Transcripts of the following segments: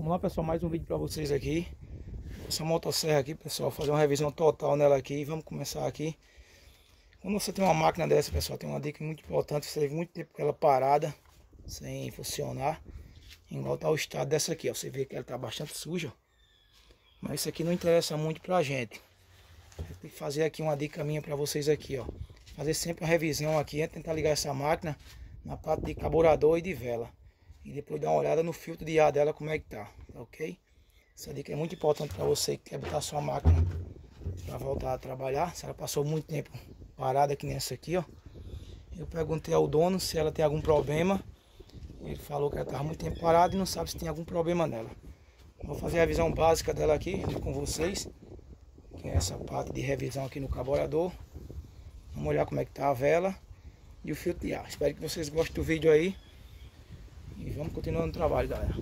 Vamos lá, pessoal, mais um vídeo para vocês aqui. Essa motosserra aqui, pessoal, fazer uma revisão total nela aqui. Vamos começar aqui. Quando você tem uma máquina dessa, pessoal, tem uma dica muito importante. Você teve muito tempo com ela parada, sem funcionar. Igual tá o estado dessa aqui, ó. Você vê que ela tá bastante suja. Mas isso aqui não interessa muito pra gente. Tem que fazer aqui uma dica minha para vocês aqui, ó. Fazer sempre uma revisão aqui, tentar ligar essa máquina na parte de carburador e de vela. E depois dar uma olhada no filtro de ar dela, como é que tá, ok? Essa dica é muito importante para você que quer botar sua máquina para voltar a trabalhar. Se ela passou muito tempo parada aqui nessa aqui, ó. Eu perguntei ao dono se ela tem algum problema. Ele falou que ela estava muito tempo parada e não sabe se tem algum problema nela. Vou fazer a revisão básica dela aqui junto com vocês, que é essa parte de revisão aqui no carburador. Vamos olhar como é que tá a vela e o filtro de ar. Espero que vocês gostem do vídeo aí. E vamos continuando o trabalho, galera.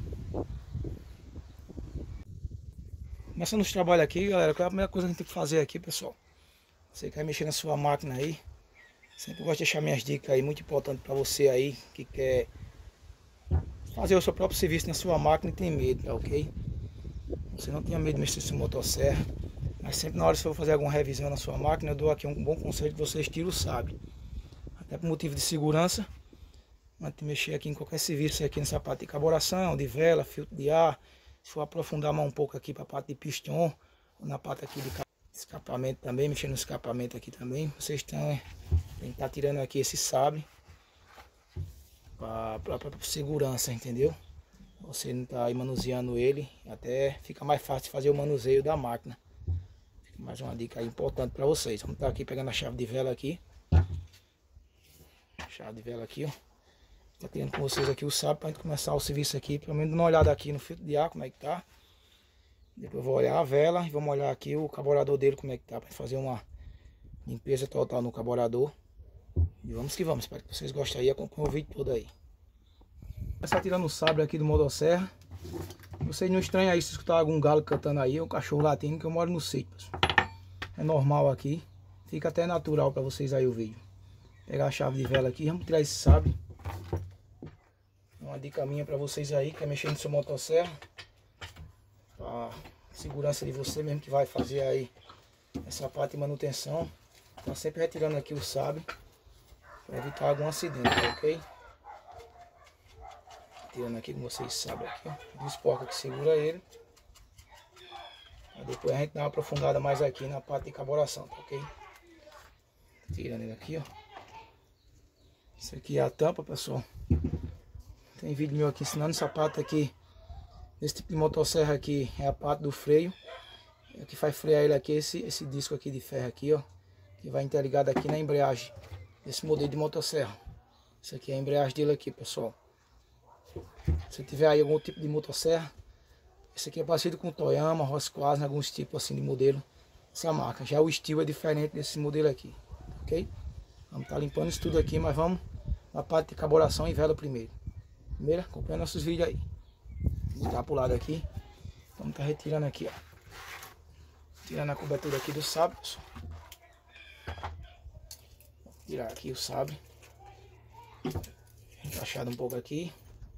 Começando os trabalhos aqui, galera. Qual é a primeira coisa que a gente tem que fazer aqui, pessoal? Você quer mexer na sua máquina aí, sempre gosto de deixar minhas dicas aí, muito importante para você aí que quer fazer o seu próprio serviço na sua máquina e tem medo, tá ok? Você não tenha medo de mexer com motosserra, mas sempre na hora que você for fazer alguma revisão na sua máquina, eu dou aqui um bom conselho que vocês tiram o sabre. Até por motivo de segurança, antes de mexer aqui em qualquer serviço aqui nessa parte de carburação, de vela, filtro de ar, se for aprofundar mais um pouco aqui para a parte de piston, ou na parte aqui de escapamento também, mexendo no escapamento aqui também, vocês tem que estar tirando aqui esse sabre para segurança, entendeu? Você não está aí manuseando ele, até fica mais fácil de fazer o manuseio da máquina. Fica mais uma dica aí importante para vocês. Vamos estar aqui pegando a chave de vela aqui. Chave de vela aqui, ó. Tá tirando com vocês aqui o sabre para a gente começar o serviço aqui. Pelo menos dar uma olhada aqui no filtro de ar, como é que tá. Depois eu vou olhar a vela e vamos olhar aqui o carburador dele, como é que tá. Para fazer uma limpeza total no carburador. E vamos que vamos. Espero que vocês gostem aí e acompanhem o vídeo todo aí. Vou começar tirando o sabre aqui do motosserra. Vocês não estranham aí se escutar algum galo cantando aí, ou um cachorro latindo, que eu moro no sítio, pessoal. É normal aqui. Fica até natural para vocês aí o vídeo. Pegar a chave de vela aqui, vamos tirar esse sabre. Uma dica minha para vocês aí, que é mexer no seu motosserra. Para segurança de você mesmo que vai fazer aí essa parte de manutenção. Tá sempre retirando aqui o sabre para evitar algum acidente, ok? Tirando aqui como vocês sabem aqui, ó. Os porcos que segura ele. Aí depois a gente dá uma aprofundada mais aqui na parte de carburação, tá ok? Tirando ele aqui, ó. Isso aqui é a tampa, pessoal. Tem vídeo meu aqui ensinando essa parte aqui. Esse tipo de motosserra aqui é a parte do freio. O que faz frear ele aqui, esse disco aqui de ferro aqui, ó. Que vai interligado aqui na embreagem desse modelo de motosserra. Isso aqui é a embreagem dele aqui, pessoal. Se tiver aí algum tipo de motosserra, esse aqui é parecido com o Toyama, Husqvarna, alguns tipos assim de modelo. Essa marca. Já o estilo é diferente desse modelo aqui, ok? Vamos estar limpando isso tudo aqui, mas vamos na parte de carburação e vela primeiro. Primeiro, acompanha nossos vídeos aí. Vou botar pro lado aqui. Vamos estar retirando aqui, ó. Tirando a cobertura aqui do sabre, pessoal. Vou tirar aqui o sabre. Encaixado um pouco aqui.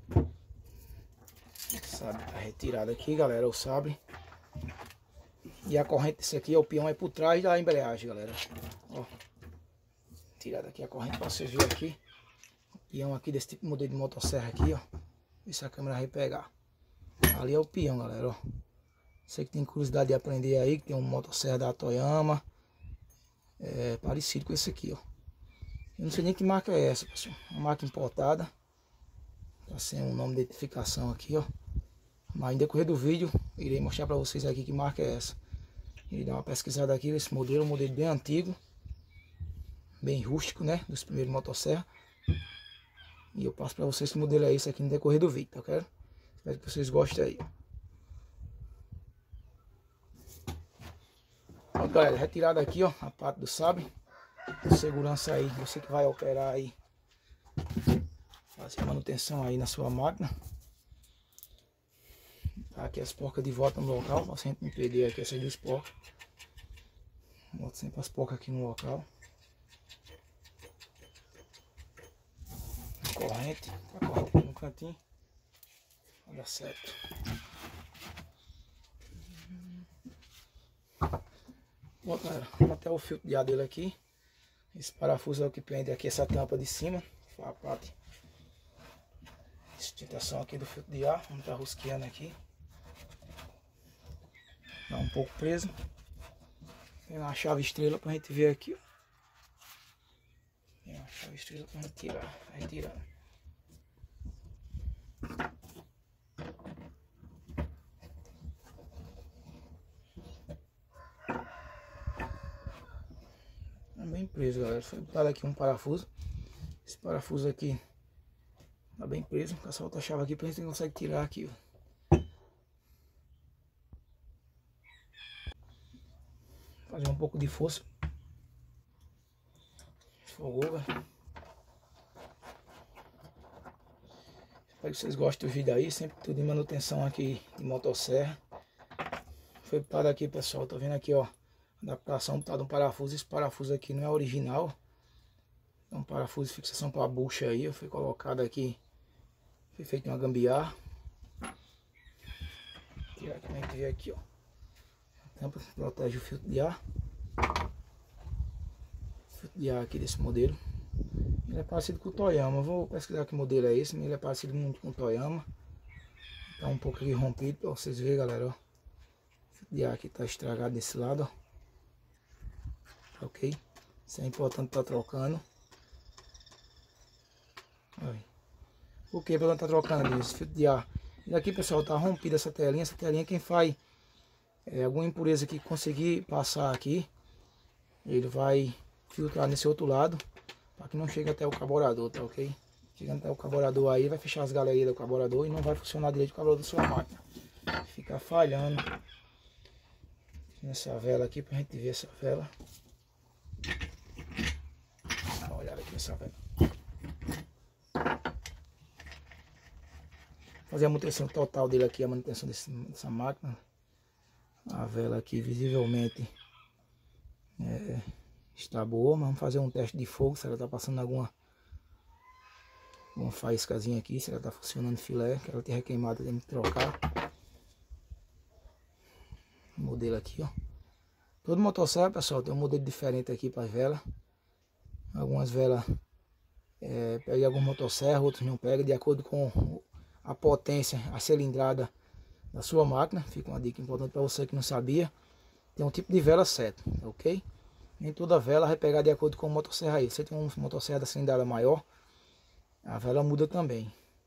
O sabre tá retirado aqui, galera, o sabre. E a corrente desse aqui, o peão é por trás da embreagem, galera. Ó. Tirado aqui a corrente para você ver aqui. O peão aqui desse tipo de modelo de motosserra aqui, ó. Ver se a câmera vai pegar. Ali é o peão, galera, ó. Você que tem curiosidade de aprender aí, que tem um motosserra da Toyama. É parecido com esse aqui, ó. Eu não sei nem que marca é essa, pessoal. Uma marca importada. Tá sem um nome de identificação aqui, ó. Mas no decorrer do vídeo, irei mostrar para vocês aqui que marca é essa. Irei dar uma pesquisada aqui nesse modelo, um modelo bem antigo. Bem rústico, né? Dos primeiros motosserra. E eu passo para vocês que modelo é esse aqui no decorrer do vídeo, tá, cara? Espero que vocês gostem aí. Ó, galera, retirada aqui, ó, a parte do sabre. Segurança aí, você que vai operar aí, fazer manutenção aí na sua máquina. Tá aqui as porcas de volta no local, pra sempre não perder aqui essas duas porcas. Boto sempre as porcas aqui no local. A corrente aqui no cantinho. Vai dar certo. Bom, galera, vamos até o filtro de ar dele aqui. Esse parafuso é o que prende aqui essa tampa de cima, a parte de sustentação aqui do filtro de ar. Vamos estar rosqueando aqui. Tá um pouco preso. Tem uma chave estrela pra gente ver aqui, ó. Tem uma chave estrela pra gente tirar. Vai tirando. Tá bem preso, galera. Foi botado aqui um parafuso. Esse parafuso aqui tá bem preso. Vou passar outra chave aqui pra gente consegue tirar aqui, ó. Fazer um pouco de força. Esfogou, galera. Espero que vocês gostem do vídeo aí. Sempre tudo em manutenção aqui de motosserra. Foi botado aqui, pessoal. Tá vendo aqui, ó. Adaptação botado um parafuso. Esse parafuso aqui não é original. É um parafuso de fixação para a bucha aí. Foi colocado aqui. Foi feito uma gambiarra. Tirar aqui, a gente vê aqui, ó. A tampa que protege o filtro de ar. O filtro de ar aqui desse modelo. Ele é parecido com o Toyama. Vou pesquisar que modelo é esse. Mas ele é parecido muito com o Toyama. Tá um pouco aqui rompido para vocês verem, galera, ó. O filtro de ar aqui tá estragado desse lado, ó. Ok? Isso é importante estar trocando. Aí. Por que para estar trocando esse filtro de ar? E aqui, pessoal, tá rompida essa telinha. Essa telinha, quem faz alguma impureza que conseguir passar aqui, ele vai filtrar nesse outro lado, para que não chegue até o carburador, tá ok? Chegando até o carburador aí, vai fechar as galerias do carburador e não vai funcionar direito o carburador da sua máquina. Fica falhando. Nessa vela aqui, pra gente ver essa vela. Dá uma olhada aqui nessa vela. Fazer a manutenção total dele aqui, a manutenção dessa máquina. A vela aqui visivelmente está boa, mas vamos fazer um teste de fogo, se ela está passando alguma faíscazinha aqui, se ela está funcionando filé, que ela tem requeimada, tem que trocar. O modelo aqui, ó. Todo motosserra, pessoal, tem um modelo diferente aqui para as velas. Algumas velas pegam algumas motosserra, outras não pegam, de acordo com a potência, a cilindrada da sua máquina. Fica uma dica importante para você que não sabia. Tem um tipo de vela certo, ok? Nem toda vela vai pegar de acordo com o motosserra aí. Se você tem um motosserra da cilindrada maior, a vela muda também.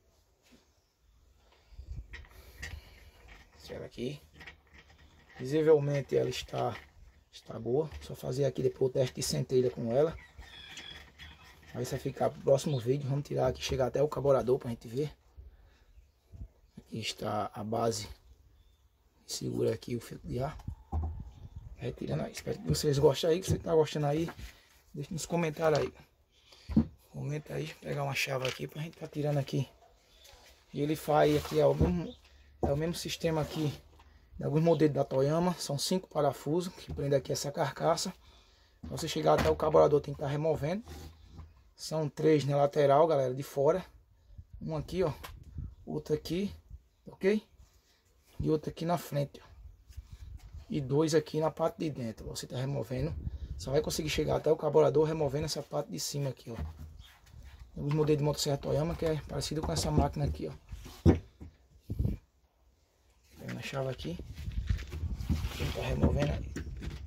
Essa aqui, visivelmente ela está boa. Só fazer aqui depois o teste de centelha com ela. Aí você vai ficar pro próximo vídeo. Vamos tirar aqui, chegar até o carburador pra gente ver. Aqui está a base. Segura aqui o filtro de ar. Retirando aí. Espero que vocês gostem aí. Se você tá gostando aí, deixa nos comentários aí. Comenta aí. Vou pegar uma chave aqui pra gente tá tirando aqui. E ele faz aqui, é o mesmo sistema aqui de alguns modelos da Toyama. São 5 parafusos que prendem aqui essa carcaça. Pra você chegar até o carburador tem que estar removendo. São 3 na lateral, galera, de fora. Um aqui, ó. Outro aqui, ok? E outro aqui na frente, ó. E 2 aqui na parte de dentro. Você tá removendo. Só vai conseguir chegar até o carburador removendo essa parte de cima aqui, ó. Tem uns modelos de motosserra Toyama que é parecido com essa máquina aqui, ó. Pegando a chave aqui. Quem tá removendo aí.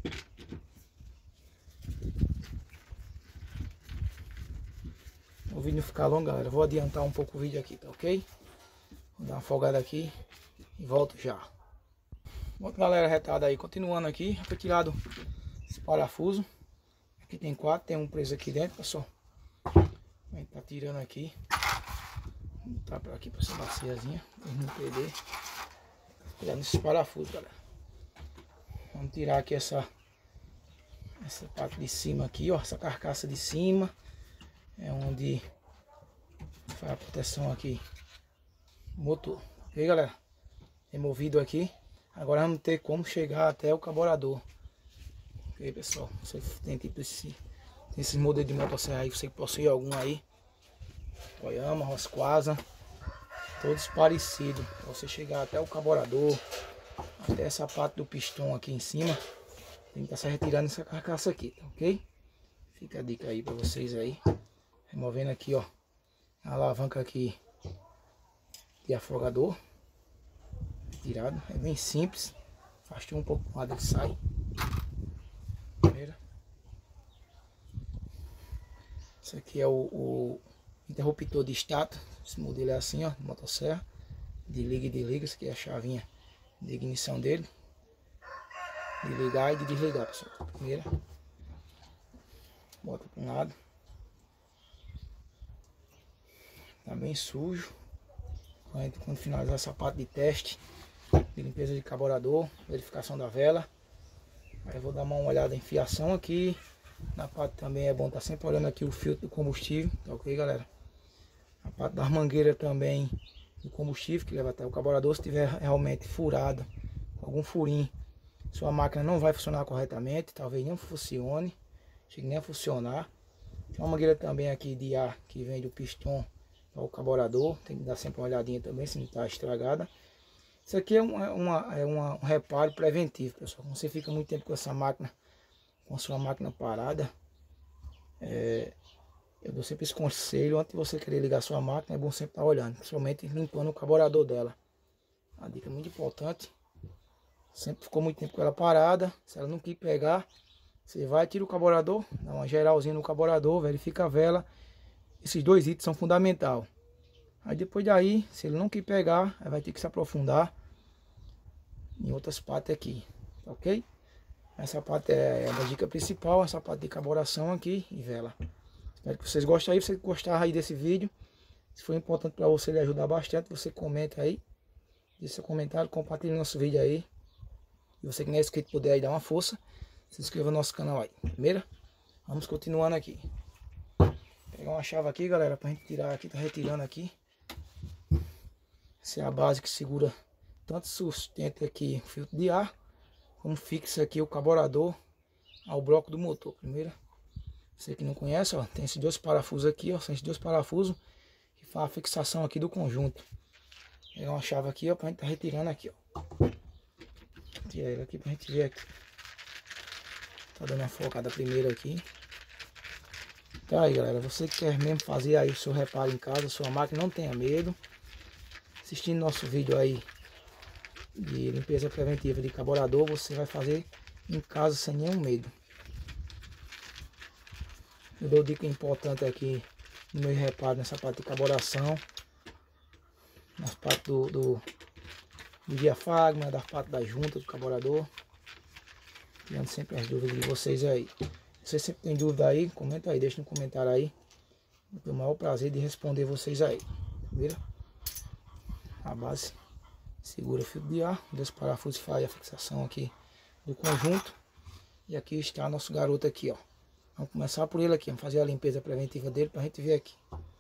O vídeo não ficar longo, galera, vou adiantar um pouco o vídeo aqui, tá ok? Vou dar uma folgada aqui e volto já. Bom, galera, retada aí, continuando aqui, foi tirado esse parafuso. Aqui tem 4, tem um preso aqui dentro, pessoal. A gente tá tirando aqui. Vou botar pra aqui pra essa baciazinha, pra não perder. Tirando esses parafusos, galera. Vamos tirar aqui essa parte de cima aqui, ó, essa carcaça de cima. É onde faz a proteção aqui do motor. Ok, galera? Removido aqui. Agora vamos ter como chegar até o carburador. Ok, pessoal? Você tem tipo esses modelos de motosserra aí, você que possui algum aí. Toyama, Rosquasa. Todos parecidos. Pra você chegar até o carburador. Até essa parte do pistão aqui em cima. tem que estar se retirando essa carcaça aqui, tá ok? Fica a dica aí para vocês aí. Removendo aqui, ó, a alavanca aqui de afogador. Tirado, é bem simples. Afastou um pouco para o lado, ele sai. Primeira. Esse aqui é o interruptor de status. Esse modelo é assim, ó, motosserra. De liga e desliga. Essa aqui é a chavinha de ignição dele. De ligar e de desligar, pessoal. Primeira. Bota para um lado. Tá bem sujo. Quando finalizar essa parte de teste, de limpeza de carburador, verificação da vela. Aí eu vou dar uma olhada em fiação aqui. Na parte também é bom estar sempre olhando aqui o filtro do combustível, tá ok, galera? A parte das mangueiras também do combustível, que leva até o carburador, se tiver realmente furado, algum furinho, sua máquina não vai funcionar corretamente, talvez não funcione, chegue nem a funcionar. Tem uma mangueira também aqui de ar que vem do pistão para o carburador, tem que dar sempre uma olhadinha também se não está estragada. Isso aqui é um reparo preventivo, pessoal. Quando você fica muito tempo com essa máquina, com a sua máquina parada, eu dou sempre esse conselho: antes de você querer ligar a sua máquina, é bom sempre estar olhando, principalmente limpando o carburador dela. Uma dica muito importante. Sempre ficou muito tempo com ela parada, se ela não quer pegar, você vai, tira o carburador, dá uma geralzinha no carburador, verifica a vela. Esses dois itens são fundamentais. Aí depois daí, se ele não quer pegar, aí vai ter que se aprofundar em outras partes aqui, tá ok? Essa parte é a dica principal, essa parte de carburação aqui e vela. Espero que vocês gostem aí. Se você gostar aí desse vídeo, se for importante para você, ele ajudar bastante, você comenta aí, deixe seu comentário, compartilhe nosso vídeo aí. E você que não é inscrito, puder aí dar uma força, se inscreva no nosso canal aí. Primeira, vamos continuando aqui. Vou pegar uma chave aqui, galera, pra gente tirar aqui, tá retirando aqui. Essa é a base que segura tanto sustenta aqui o filtro de ar, como fixa aqui o carburador ao bloco do motor. Primeiro, você que não conhece, ó, tem esses dois parafusos aqui, ó, são esses dois parafusos que faz a fixação aqui do conjunto. Vou pegar uma chave aqui, ó, pra gente tá retirando aqui, ó. Tira ele aqui pra gente ver aqui. Tá dando uma focada primeiro aqui. Tá aí, galera, você que quer mesmo fazer aí o seu reparo em casa, sua máquina, não tenha medo. Assistindo nosso vídeo aí de limpeza preventiva de carburador, você vai fazer em casa sem nenhum medo. Eu dou dica importante aqui no meu reparo, nessa parte de carburação, nas partes do diafragma, das partes da junta do carburador, tirando sempre as dúvidas de vocês aí. Se você sempre tem dúvida aí, comenta aí, deixa no comentário aí. Eu tenho o maior prazer de responder vocês aí. Viram? A base segura o filtro de ar, dois parafusos faz a fixação aqui do conjunto. E aqui está nosso garoto aqui, ó. Vamos começar por ele aqui, vamos fazer a limpeza preventiva dele pra gente ver aqui.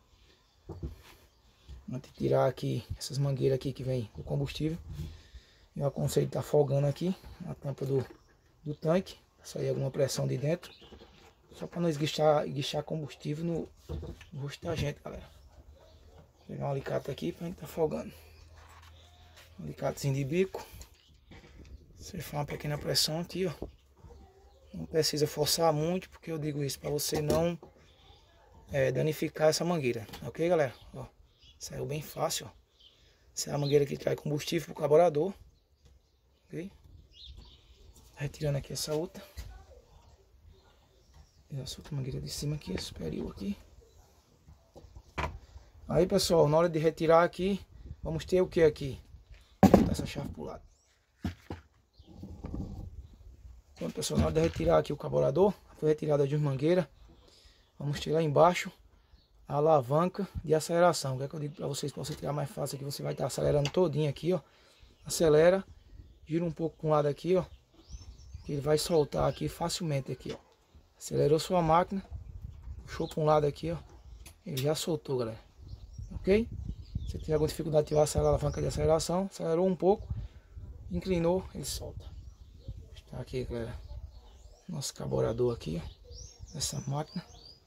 Vamos tirar aqui essas mangueiras aqui que vem do combustível. Eu aconselho estar folgando aqui a tampa do tanque, pra sair alguma pressão de dentro. Só para não esguichar combustível no rosto da gente, galera. Vou pegar um alicate aqui pra gente estar folgando. Um alicatezinho de bico. Você faz uma pequena pressão aqui, ó. Não precisa forçar muito, porque eu digo isso para você não danificar essa mangueira, ok, galera? Ó, saiu bem fácil, ó. Essa é a mangueira que traz combustível para o carburador, ok? Retirando aqui essa outra. Essa outra mangueira de cima aqui, superior aqui. Aí, pessoal, na hora de retirar aqui, vamos ter o que aqui? Vou botar essa chave pro lado. Então, pessoal, na hora de retirar aqui o carburador, foi retirada de mangueira. Vamos tirar embaixo a alavanca de aceleração. O que é que eu digo para vocês, para você tirar mais fácil aqui, você vai estar acelerando todinho aqui, ó. Acelera, gira um pouco para um lado aqui, ó, que ele vai soltar aqui facilmente aqui, ó. Acelerou sua máquina, puxou para um lado aqui, ó, ele já soltou, galera. Ok? Se tiver alguma dificuldade de ativar essa alavanca de aceleração, acelerou um pouco, inclinou, ele solta. Está aqui, galera, nosso carburador aqui, ó, essa máquina.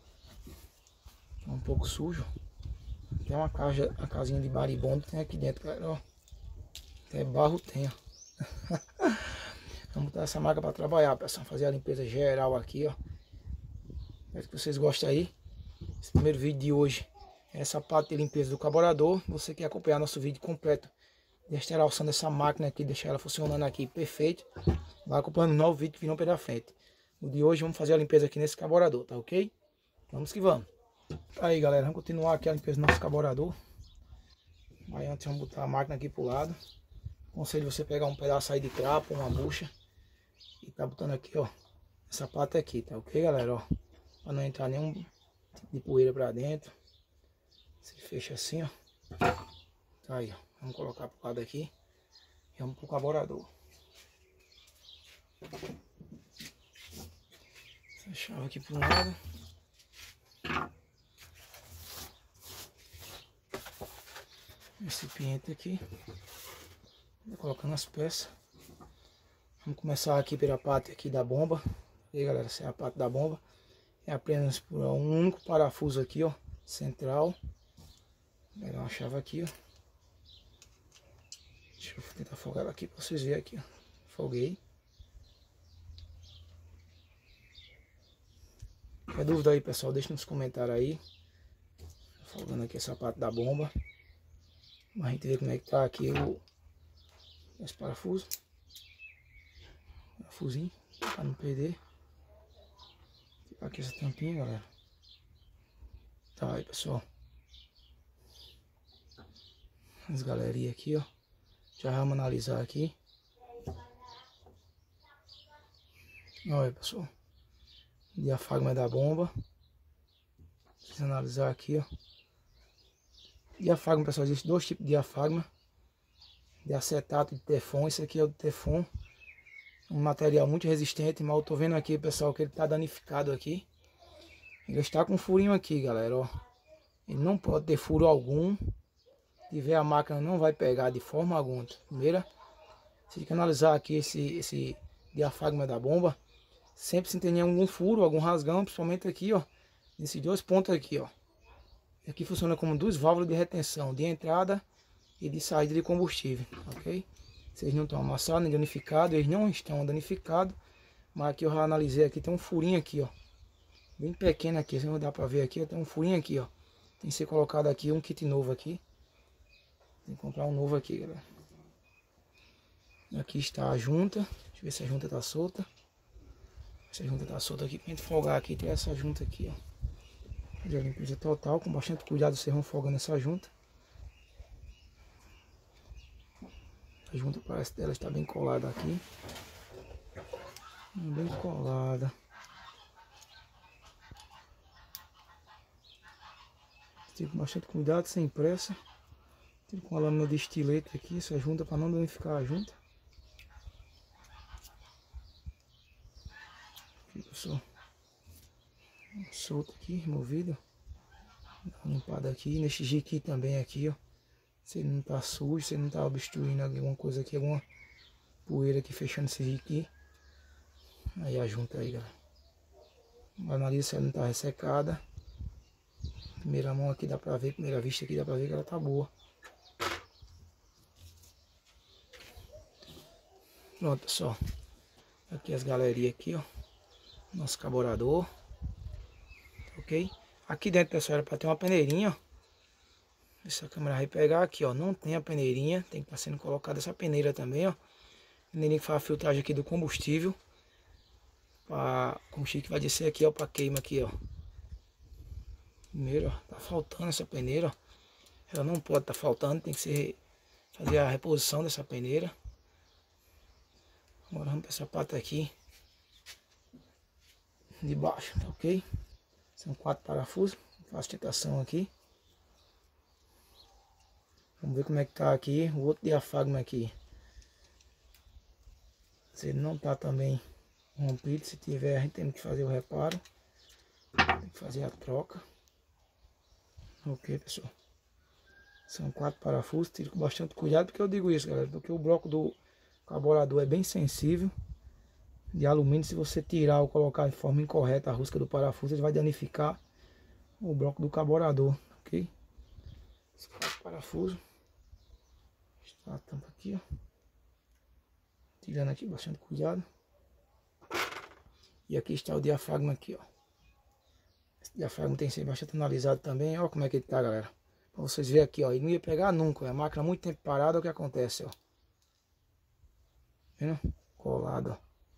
É um pouco sujo. Tem uma casinha de maribondo tem aqui dentro, galera, ó. Até barro tem, ó. Vamos botar essa máquina para trabalhar, pessoal. Fazer a limpeza geral aqui, ó. Espero que vocês gostem aí. Esse primeiro vídeo de hoje é essa parte de limpeza do carburador. Você quer acompanhar nosso vídeo completo de instalação dessa máquina aqui, deixar ela funcionando aqui perfeito, vai acompanhando um novo vídeo que virão pela frente. No de hoje vamos fazer a limpeza aqui nesse carburador, tá ok? Vamos que vamos. Aí galera, vamos continuar aqui a limpeza do nosso carburador. Aí antes vamos botar a máquina aqui pro lado. Aconselho você pegar um pedaço aí de trapo, uma bucha, e tá botando aqui, ó, essa parte aqui, tá ok galera, ó, para não entrar nenhum tipo de poeira pra dentro. Você fecha assim, ó. Tá aí, ó. Vamos colocar pro lado aqui e vamos pro carburador. Essa chave aqui pro lado. Recipiente aqui. Vou colocando as peças. Vamos começar aqui pela parte aqui da bomba. E aí galera, essa é a parte da bomba. É apenas por um único parafuso aqui, ó, central. Vou pegar uma chave aqui, ó. Deixa eu tentar folgar ela aqui para vocês verem aqui, ó. Folguei. Qualquer dúvida aí, pessoal, deixa nos comentários aí. Folgando aqui essa parte da bomba. Pra gente ver como é que tá aqui esse parafuso. Parafusinho, para não perder. Ficar aqui essa tampinha, galera. Tá aí, pessoal. As galerinhas aqui, ó. Já vamos analisar aqui. Olha aí, pessoal. Diafragma da bomba. Vamos analisar aqui, ó. Diafragma, pessoal, existe dois tipos de diafragma. De acetato e de Teflon. Esse aqui é o de Teflon. Um material muito resistente, mas eu tô vendo aqui, pessoal, que ele tá danificado aqui. Ele está com um furinho aqui, galera, ó. Ele não pode ter furo algum. Se tiver, a máquina não vai pegar de forma alguma. Primeira, você tem que analisar aqui esse diafragma da bomba. Sempre se tem algum furo, algum rasgão, principalmente aqui, ó. Nesses dois pontos aqui, ó. Aqui funciona como duas válvulas de retenção, de entrada e de saída de combustível, ok? Vocês não estão amassados nem danificados, eles não estão danificados. Mas aqui eu já analisei, aqui tem um furinho aqui, ó. Bem pequeno aqui, se não dá pra ver aqui, tem um furinho aqui, ó. Tem que ser colocado aqui um kit novo aqui. Tem que comprar um novo aqui, galera. Aqui está a junta. Deixa eu ver se a junta tá solta. Essa junta tá solta aqui, pra gente folgar aqui, tem essa junta aqui, ó. Fazer a limpeza total, com bastante cuidado vocês vão folgando essa junta. A junta parece dela está bem colada aqui. Bem colada. Tem com bastante cuidado, sem pressa. Tem com a lâmina de estilete aqui, essa junta, para não danificar a junta. Aqui, pessoal. Solto aqui, removido. Dá uma limpada aqui. Neste jiqui também aqui, ó. Se ele não tá sujo, se ele não tá obstruindo alguma coisa aqui, alguma poeira aqui fechando esse jiqui. Aí a junta aí, galera. Analisa se ela não tá ressecada. Primeira mão aqui dá pra ver, primeira vista aqui dá pra ver que ela tá boa. Pronto, pessoal. Aqui as galerias aqui, ó. Nosso carburador. Ok? Aqui dentro, pessoal, era para ter uma peneirinha, ó. Essa câmera vai pegar aqui, ó. Não tem a peneirinha. Tem que estar sendo colocada essa peneira também, ó. Peneirinha que faz a filtragem aqui do combustível. Para combustível que vai descer aqui, ó. Para queima aqui, ó. Primeiro, ó. Tá faltando essa peneira, ó. Ela não pode estar faltando. Tem que fazer a reposição dessa peneira. Agora vamos para essa parte aqui. De baixo, tá ok? São 4 parafusos. Faço tentação aqui. Vamos ver como é que tá aqui o outro diafragma aqui. Se ele não tá também rompido, se tiver, a gente tem que fazer o reparo. Tem que fazer a troca. Ok, pessoal. São 4 parafusos. Tire com bastante cuidado, porque eu digo isso, galera. Porque o bloco do carburador é bem sensível. De alumínio, se você tirar ou colocar de forma incorreta a rosca do parafuso, ele vai danificar o bloco do carburador, ok? Esse parafuso. Está a tampa aqui, ó. tirando aqui bastante cuidado. E aqui está o diafragma aqui, ó. Esse diafragma tem que ser bastante analisado também. Ó como é que ele tá, galera. Pra vocês verem aqui, ó. Ele não ia pegar nunca. A máquina muito tempo parada, o que acontece, ó. Vendo? Colado,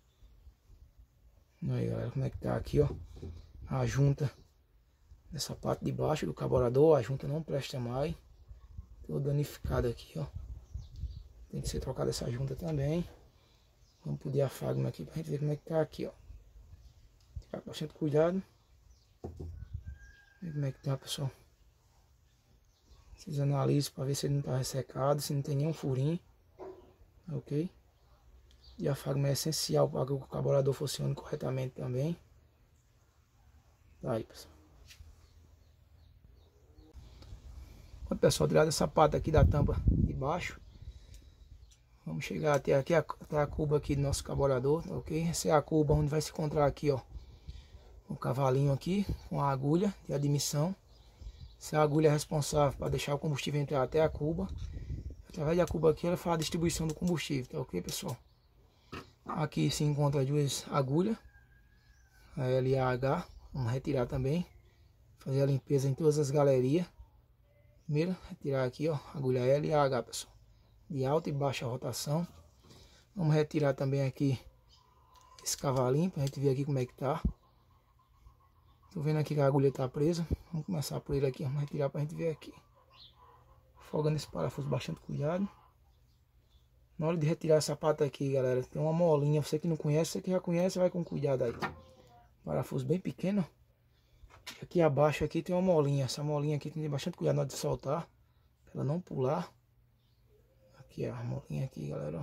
ó. Aí, galera, como é que tá aqui, ó. A junta dessa parte de baixo do carburador. A junta não presta mais. Toda danificada aqui, ó. Tem que ser trocada essa junta também. Vamos pro diafragma aqui pra gente ver como é que tá aqui, ó. Ficar com bastante cuidado. Ver como é que tá, pessoal. Vocês analisam para ver se ele não tá ressecado, se não tem nenhum furinho. Ok? Diafragma é essencial para que o carburador funcione corretamente também. Tá aí, pessoal. Bom, pessoal, tirado essa parte aqui da tampa de baixo, vamos chegar até aqui, até a cuba aqui do nosso carburador, tá ok? Essa é a cuba onde vai se encontrar aqui, ó, o cavalinho aqui com a agulha de admissão. Essa agulha é responsável para deixar o combustível entrar até a cuba. Através da cuba aqui ela faz a distribuição do combustível, tá ok, pessoal? Aqui se encontra duas agulhas, a L e a H. Vamos retirar também, fazer a limpeza em todas as galerias. Primeiro, retirar aqui, ó, agulha L e a H, pessoal, de alta e baixa rotação. Vamos retirar também aqui esse cavalinho pra gente ver aqui como é que tá. Tô vendo aqui que a agulha tá presa. Vamos começar por ele aqui, vamos retirar pra gente ver aqui. Folgando esse parafuso, bastante cuidado. Na hora de retirar essa parte aqui, galera, tem uma molinha. Você que não conhece, você que já conhece, vai com cuidado aí. Parafuso bem pequeno. Aqui abaixo aqui tem uma molinha. Essa molinha aqui tem que ter bastante cuidado na hora de soltar, pra ela não pular. Aqui, ó, a molinha aqui, galera, ó.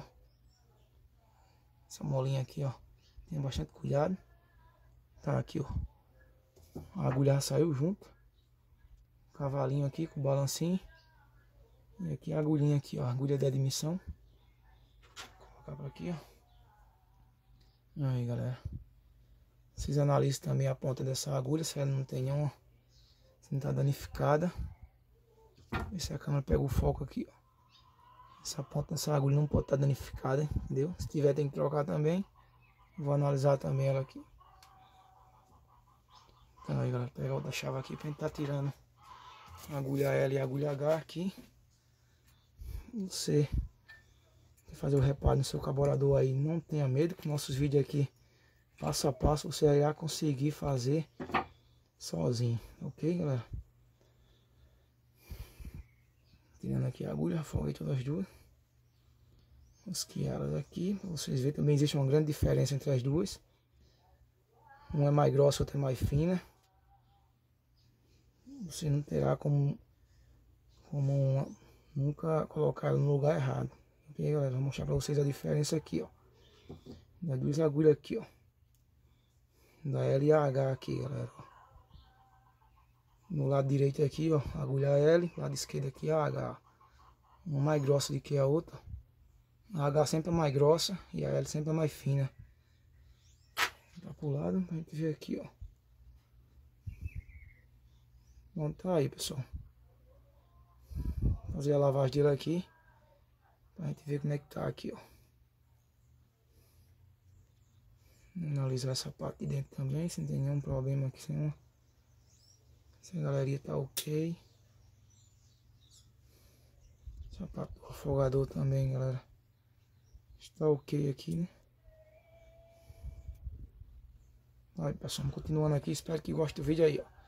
Essa molinha aqui, ó, tem bastante cuidado. Tá aqui, ó. A agulha já saiu junto. Cavalinho aqui com o balancinho. E aqui a agulhinha aqui, ó, a agulha de admissão. Vou colocar pra aqui, ó. Aí, galera. Vocês analisem também a ponta dessa agulha, se ela não tem nenhuma, se não tá danificada. Ver se a câmera pega o foco aqui, ó. Essa ponta dessa agulha não pode estar danificada, entendeu? Se tiver, tem que trocar também. Vou analisar também ela aqui. Então aí, galera, pegar outra chave aqui pra gente tá tirando a agulha L e a agulha H aqui. Você quer fazer o reparo no seu carburador aí, não tenha medo, que nossos vídeos aqui, passo a passo, você irá conseguir fazer sozinho, ok, galera? Tirando aqui a agulha, afoguei todas as duas. Mosquei elas aqui, pra vocês verem, também existe uma grande diferença entre as duas. Uma é mais grossa, outra é mais fina. Você não terá como nunca colocar ela no lugar errado. Ok, galera? Vou mostrar pra vocês a diferença aqui, ó. Das duas agulhas aqui, ó. Da L e a H aqui, galera. No lado direito aqui, ó, a agulha L. Lado esquerdo aqui, a H. Uma mais grossa do que a outra. A H sempre é mais grossa e a L sempre é mais fina. Tá pro lado, pra gente ver aqui, ó. Pronto, tá aí, pessoal. Vou fazer a lavagem dele aqui, pra gente ver como é que tá aqui, ó. Analisar essa parte de dentro também, se não tem nenhum problema aqui, senão essa galeria tá ok. Essa parte do afogador também, galera, está ok aqui, né? Aí, pessoal, continuando aqui, espero que gostem do vídeo aí, ó.